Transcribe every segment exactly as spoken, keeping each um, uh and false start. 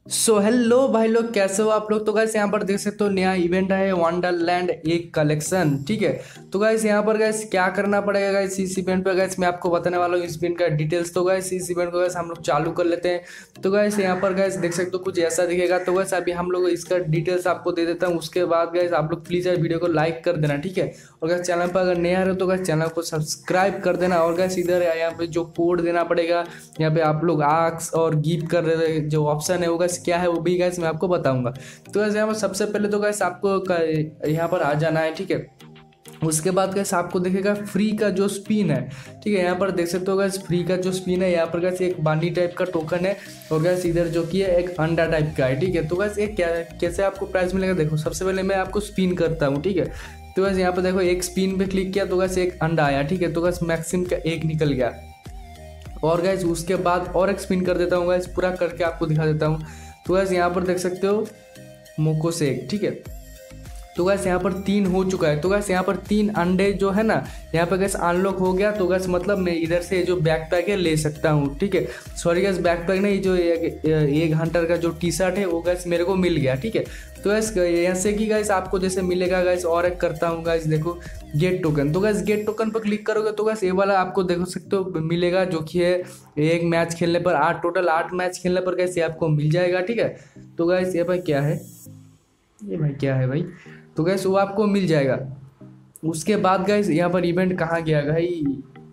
So hello भाई लोग, कैसे हो आप लोग। तो गाइस यहाँ पर देख सकते हो नया इवेंट है वंडरलैंड एक कलेक्शन। ठीक है, तो गाइस यहाँ पर गाइस क्या करना पड़ेगा गाइस इस इवेंट पे गाइस मैं आपको बताने वाला हूँ इस इवेंट का डिटेल्स। तो गाइस इस इवेंट को गाइस हम लोग चालू कर लेते हैं। तो गाइस यहाँ पर गाइस देख सकते हो कुछ ऐसा दिखेगा। तो गाइस अभी हम लोग इसका डिटेल्स आपको दे देता हूँ। उसके बाद गाइस आप लोग प्लीज यार वीडियो को लाइक कर देना, ठीक है। और गाइस चैनल पर अगर नया रहे तो गाइस चैनल को सब्सक्राइब कर देना। और गाइस इधर यहाँ पे जो कोड देना पड़ेगा, यहाँ पे आप लोग आक्स और गिव कर रहे जो ऑप्शन है वो गाइस क्या है वो भी गाइस मैं आपको बताऊंगा। तो गाइस यहाँ पर सबसे पहले तो गाइस आपको क- यहाँ पर आ जाना है, ठीक है। उसके बाद गाइस आपको दिखेगा फ्री का जो स्पिन है, ठीक है। यहाँ पर देख सकते हो गाइस फ्री का जो स्पिन है, यहाँ पर गाइस एक बानी टाइप का टोकन है और गाइस इधर जो कि है एक अंडा टाइप का है, ठीक है। तो गाइस ये क्या कैसे आपको प्राइस मिलेगा, देखो सबसे पहले मैं आपको स्पिन करता हूँ, ठीक है। तो गाइस यहाँ पर देखो एक स्पिन पे क्लिक किया तो गाइस एक अंडा आया, ठीक है। तो गाइस मैक्सिम का एक निकल गया। और गाइस उसके बाद और एक स्पिन कर देता हूँ गाइस, पूरा करके आपको दिखा देता हूँ। तो गाइस यहाँ पर देख सकते हो मोको शेक, ठीक है। तो गैस यहाँ पर तीन हो चुका है। तो गैस यहाँ पर तीन अंडे जो है ना यहाँ पे गैस अनलॉक हो गया। तो गैस मतलब मैं इधर से जो बैक पैक है ले सकता हूँ, ठीक है। सॉरी गैस बैक पैक नहीं, जो एक, एक हंटर का जो टी शर्ट है वो गैस मेरे को मिल गया, ठीक है। तो गैस ऐसे कि गैस आपको जैसे मिलेगा गैस। और एक करता हूँ गैस, देखो गेट टोकन। तो गैस गेट टोकन पर क्लिक करोगे तो गैस ये वाला आपको देख सकते हो मिलेगा, जो कि है एक मैच खेलने पर आठ टोटल आठ मैच खेलने पर गैस ये आपको मिल जाएगा, ठीक है। तो गैस ये भाई क्या है, ये भाई क्या है भाई। तो गैस वो आपको मिल जाएगा। उसके बाद गैस यहाँ पर इवेंट कहाँ गया भाई,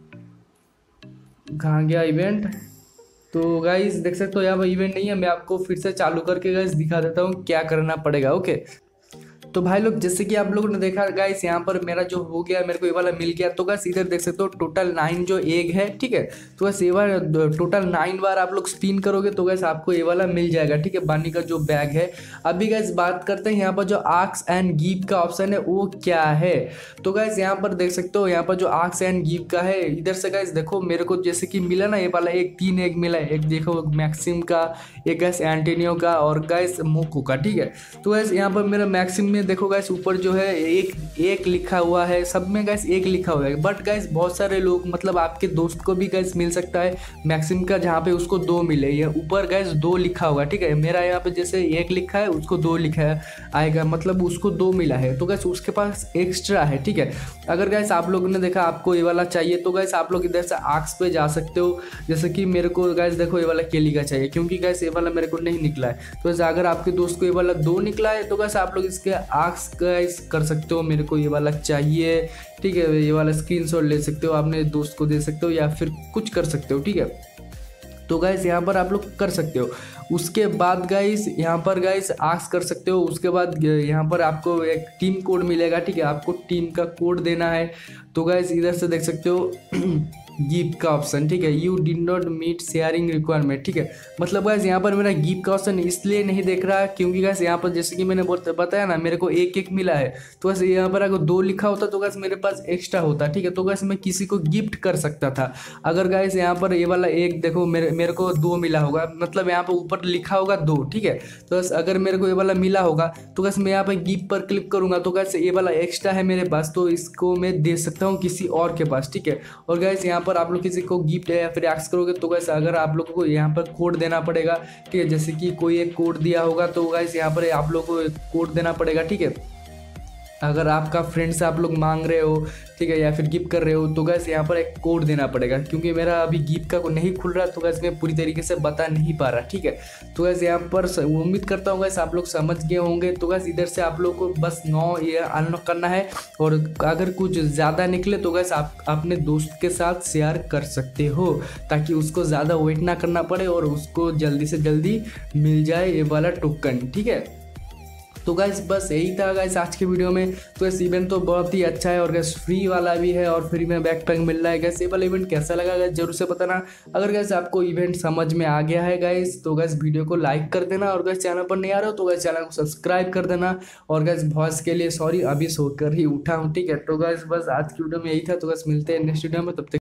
कहाँ गया इवेंट। तो गाइस देख सकते हो यहाँ पर इवेंट नहीं है। मैं आपको फिर से चालू करके गाइस दिखा देता हूँ क्या करना पड़ेगा, ओके। तो भाई लोग जैसे कि आप लोगों ने देखा गाइस यहाँ पर मेरा जो हो गया, मेरे को ये वाला मिल गया। तो गाइस इधर देख सकते हो टोटल नाइन जो एग है, ठीक है। तो गाइस ये बार टोटल नाइन बार आप लोग स्पिन करोगे तो गाइस आपको ये वाला मिल जाएगा, ठीक है, बानी का जो बैग है। अभी गाइस बात करते हैं यहाँ पर जो आक्स एंड गिव का ऑप्शन है वो क्या है। तो गाइस यहाँ पर देख सकते हो यहाँ पर जो आक्स एंड गिव का है, इधर से गाइस देखो मेरे को जैसे कि मिला ना ये वाला एक तीन एग मिला है। एक देखो मैक्सिम का, एक गैस एंटेनियो का और गैस मोको का, ठीक है। तो गैस यहाँ पर मेरा मैक्सिम में देखो गैस ऊपर जो है एक एक लिखा हुआ है, सब में गैस एक लिखा हुआ है। बट गैस बहुत सारे लोग मतलब आपके दोस्त को भी गैस मिल सकता है मैक्सिम का जहाँ पे उसको दो मिले। ये ऊपर गैस दो लिखा हुआ है, ठीक है। मेरा यहाँ पे जैसे एक लिखा है उसको दो लिखा है आएगा, मतलब उसको दो मिला है। तो गैस उसके पास एक्स्ट्रा है, ठीक है। अगर गैस आप लोगों ने देखा आपको ये वाला चाहिए तो गैस आप लोग इधर से आक्स पे जा सकते हो। जैसे कि मेरे को गैस देखो ये वाला केली का चाहिए, क्योंकि गैस ये वाला मेरे को नहीं निकला है। तो गैस अगर आपके दोस्त को ये वाला दो निकला है तो गैस आप लोग इसके आक्स गैस कर सकते हो, मेरे को ये वाला चाहिए, ठीक है। ये वाला स्क्रीनशॉट ले सकते हो, अपने दोस्त को दे सकते हो या फिर कुछ कर सकते हो, ठीक है। तो गाइस यहाँ पर आप लोग कर सकते हो। उसके बाद गाइस यहाँ पर गाइस आस्क कर सकते हो। उसके बाद यहाँ पर आपको एक टीम कोड मिलेगा, ठीक है। आपको टीम का कोड देना है। तो गाइस इधर से देख सकते हो गिव का ऑप्शन, ठीक है। You did not meet sharing requirement, ठीक है। मतलब गाइस यहाँ पर मेरा गिव का ऑप्शन इसलिए नहीं देख रहा है क्योंकि गाइस यहाँ पर जैसे कि मैंने बताया ना मेरे को एक एक मिला है। तो गाइस यहाँ पर अगर दो लिखा होता तो गाइस मेरे पास एक्स्ट्रा होता, ठीक है। तो गाइस मैं किसी को गिफ्ट कर सकता था। अगर गाइस यहाँ पर ये वाला एक देखो मेरे मेरे को दो मिला होगा, मतलब यहाँ पर ऊपर लिखा होगा दो, ठीक है। तो गाइस अगर मेरे को ये वाला मिला होगा तो गाइस मैं यहाँ पर गिव पर क्लिक करूंगा तो गाइस ये वाला एक्स्ट्रा है मेरे पास, तो इसको मैं दे सकता हूँ किसी और के पास, ठीक है। और गाइस यहाँ पर आप लोग किसी को गिफ्ट है या फिर एक्स करोगे तो गाइस अगर आप लोगों को यहाँ पर कोड देना पड़ेगा, ठीक है। जैसे कि कोई एक कोड दिया होगा तो गाइस यहाँ पर आप लोग को कोड देना पड़ेगा, ठीक है। अगर आपका फ्रेंड से आप लोग मांग रहे हो, ठीक है, या फिर गिफ्ट कर रहे हो तो गैस यहाँ पर एक कोड देना पड़ेगा। क्योंकि मेरा अभी गिफ्ट का को नहीं खुल रहा तो गैस मैं पूरी तरीके से बता नहीं पा रहा, ठीक है। तो गैस यहाँ पर उम्मीद करता हूँ गैस आप लोग समझ गए होंगे। तो गैस इधर से आप लोग को बस नौ ये अनलॉक करना है और अगर कुछ ज़्यादा निकले तो गैस आप अपने दोस्त के साथ शेयर कर सकते हो, ताकि उसको ज़्यादा वेट ना करना पड़े और उसको जल्दी से जल्दी मिल जाए ये वाला टोकन, ठीक है। तो गाइस बस यही था गाइस आज के वीडियो में। तो इस इवेंट तो बहुत ही अच्छा है और गैस फ्री वाला भी है और फ्री में बैकपैक मिल रहा है। गैस ये वाला इवेंट कैसा लगा गाइस जरूर से बताना। अगर गैस आपको इवेंट समझ में आ गया है गाइस तो गैस वीडियो को लाइक कर देना और गैस चैनल पर नहीं आ रहे हो तो गैस चैनल को सब्सक्राइब कर देना। और गैस वॉइस के लिए सॉरी, अभी सोकर ही उठा हूँ, ठीक है। तो गैस बस आज की वीडियो में यही था। तो गैस मिलते हैं नेक्स्ट वीडियो में, तब तक